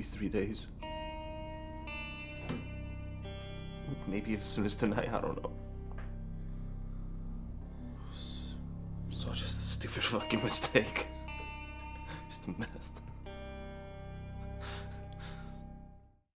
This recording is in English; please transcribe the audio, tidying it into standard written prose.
3 days. Maybe as soon as tonight, I don't know. So just a stupid fucking mistake. Just a mess.